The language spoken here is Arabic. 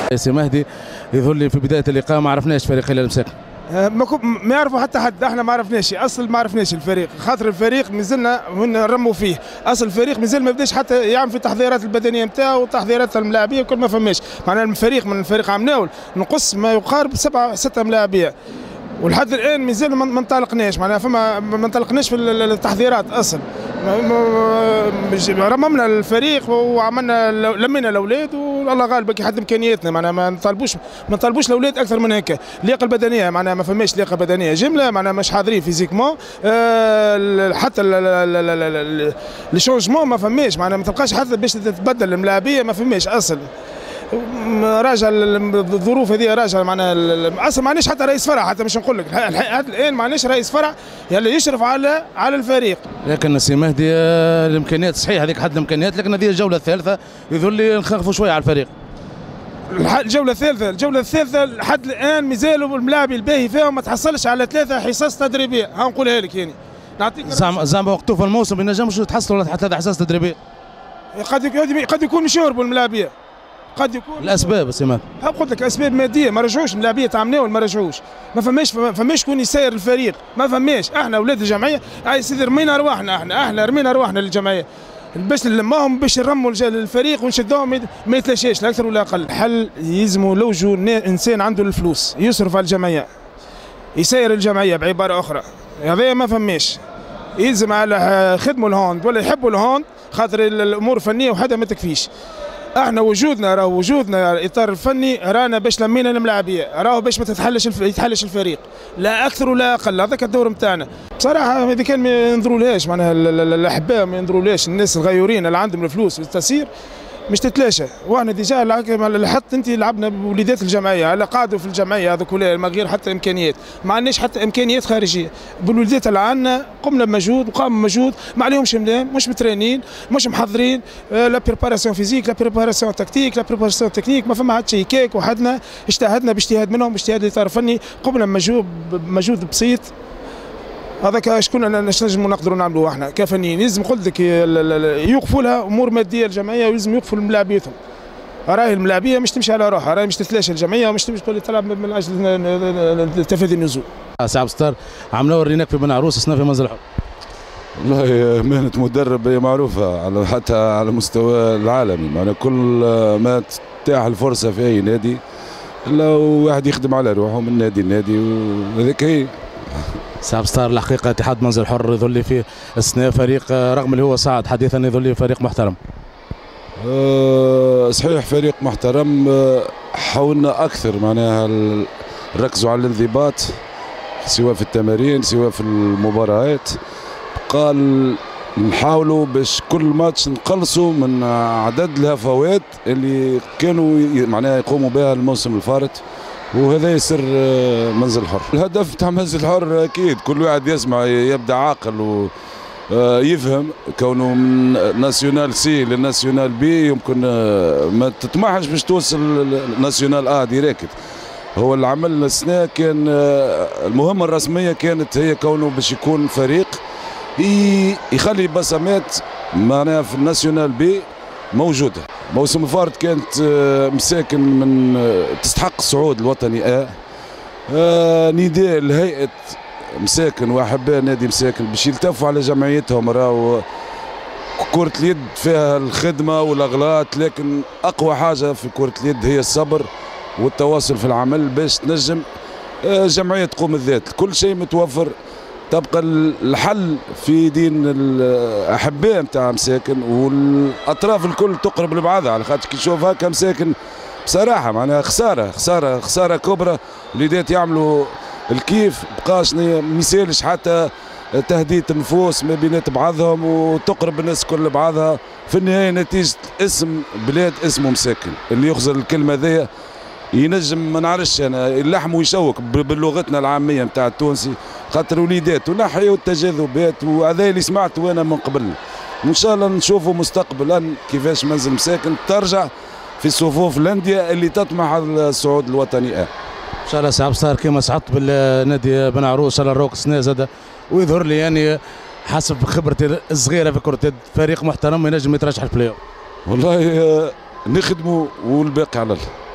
سي مهدي يظهر لي في بدايه اللقاء ما عرفناش فريق هلال مساكن. ما يعرفوا حتى حد، احنا ما عرفناش اصل، ما عرفناش الفريق، خاطر الفريق مازلنا نرموا فيه، اصل الفريق مازال ما بداش حتى يعمل في التحضيرات البدنيه نتاعو وتحضيرات الملاعبيه وكل ما فماش، معناها الفريق من الفريق عمناول نقص ما يقارب 6 ملاعبيه، ولحد الان مازال ما انطلقناش، معناها فما ما انطلقناش في التحضيرات اصلا. رممنا الفريق وعملنا لمينا الاولاد والله غالب كي حد امكانياتنا، معناها ما نطالبوش الاولاد اكثر من هكا. اللياقه البدنيه معناها ما فماش لياقه بدنيه جمله، معناها مش حاضرين فيزيكمون، حتى لي ما فماش، معناها ما تلقاش حتى باش تتبدل الملاعبيه، ما فماش اصلا. راجع الظروف هذه، راجع معناها اصلا ما عندناش حتى رئيس فرع، حتى مش نقول لك حتى الان ما عندناش رئيس فرع يلي يشرف على الفريق. لكن سي مهدي الامكانيات صحيح، هذيك حد الامكانيات، لكن هذه الجوله الثالثه يظهر لي نخافوا شويه على الفريق. الجوله الثالثه لحد الان مازالوا الملاعبي الباهي فيهم ما تحصلش على 3 حصص تدريبيه، هنقولها لك يعني. نعطيك زعما وقتو في الموسم ما ينجمش يتحصلوا على 3 حصص تدريبيه. قد يكون مش يهربوا الملاعبيه، قد يكون الاسباب سي قلت لك اسباب ماديه، ما رجعوش الملاعبيه تاع مناول، ما رجعوش، ما فماش شكون يسير الفريق، ما فماش. احنا اولاد الجمعيه يا سيدي رمينا ارواحنا، احنا رمينا ارواحنا للجمعيه باش نلماهم باش نرموا الفريق ونشدوهم ما يتلاشاش لا اكثر ولا اقل. الحل يلزموا لوجوا انسان عنده الفلوس يصرف على الجمعيه، يسير الجمعيه بعباره اخرى، هذا ما فماش. يلزم على خدموا الهوند ولا يحبوا الهوند، خاطر الامور الفنيه وحدها ما تكفيش. احنا وجودنا الاطار الفني رانا باش لمينا الملاعبيه، راهو باش ما يتحلش الفريق، لا اكثر ولا اقل، هذاك الدور نتاعنا. بصراحه اذا كان ما ينظرولهاش معناها الاحباء، ما ينظرولهاش الناس الغيورين اللي عندهم الفلوس والتسيير مش تتلاشى. واحنا ديجا لاحظت انت لعبنا بوليدات الجمعيه، على قعدوا في الجمعيه هذا كلها من غير حتى امكانيات، ما عندناش حتى امكانيات خارجيه. بالوليدات اللي عندنا قمنا بمجهود وقاموا بمجهود، ما عليهمش ملام، مش مترينين، مش محضرين، لا بريباراسيون فيزيك، لا بريباراسيون تكتيك، لا بريباراسيون تكنيك، ما فما حتى شيء كيك. وحدنا اجتهدنا باجتهاد منهم، باجتهاد الاطار الفني، قمنا بمجهود بسيط. هذاك شكون نجموا نقدروا نعملوا احنا كفنيين. لازم قلت لك يوقفوا لها امور ماديه الجمعيه، ولازم يوقفوا ملاعبيتهم. راهي الملاعبيه مش تمشي على روحها، راهي مش تتلاشى الجمعيه، ومش تمشي تقول تلعب من اجل تفادي النزول. سي عبد الستار عملوا وريناك في بن عروس صناف في منزل الحر. والله مهنه مدرب هي معروفه حتى على مستوى العالمي، معناها كل ما تتاح الفرصه في اي نادي لو واحد يخدم على روحه من نادي لنادي، وهذيك هي. سي عبد الستار الحقيقه اتحاد منزل الحر يظل لي فيه السنه فريق رغم اللي هو صعد حديثا يظل لي فريق محترم. صحيح فريق محترم، حاولنا اكثر معناها ركزوا على الانضباط سواء في التمارين سواء في المباريات. قال نحاولوا باش كل ماتش نقلصوا من عدد الهفوات اللي كانوا معناها يقوموا بها الموسم الفارط، وهذا يسر منزل الحر. الهدف تاع منزل الحر اكيد كل واحد يسمع يبدا عاقل ويفهم، كونه من ناسيونال سي للناسيونال بي يمكن ما تطمحش باش توصل ناسيونال ا ديريكت. هو العمل السنه كان المهمه الرسميه كانت هي كونه باش يكون فريق يخلي بصمات معناها في الناسيونال بي موجوده. موسم الفارط كانت مساكن من تستحق الصعود الوطني نداء لهيئه مساكن واحباء نادي مساكن باش يلتفوا على جمعيتهم. راهو كرة اليد فيها الخدمه والاغلاط، لكن اقوى حاجه في كرة اليد هي الصبر والتواصل في العمل باش تنجم جمعيه تقوم الذات. كل شيء متوفر، تبقى الحل في يدين الاحباء نتاع مساكن والاطراف الكل تقرب لبعضها، على خاطر كي تشوف هكا مساكن بصراحه معناها خساره كبرى. وليدات يعملوا الكيف بقاش ما يسالش حتى تهديد النفوس ما بينات بعضهم وتقرب الناس كل لبعضها. في النهايه نتيجه اسم بلاد اسمه مساكن، اللي يخزر الكلمه ذي ينجم ما نعرفش انا اللحم ويشوك بلغتنا العاميه نتاع التونسي، خاطر وليدات ونحيوا التجاذبات، وهذا اللي سمعته انا من قبل. وان شاء الله نشوفوا مستقبلا كيفاش منزل مساكن ترجع في صفوف الانديه اللي تطمح على الصعود الوطني. ان شاء الله سي عبد الستار كما صعدت بالنادي بن عروس على الروك السنه زاد، ويظهر لي يعني حسب خبرتي الصغيره في كره فريق محترم ينجم يترشح البلاي. والله نخدموا والباقي على الله.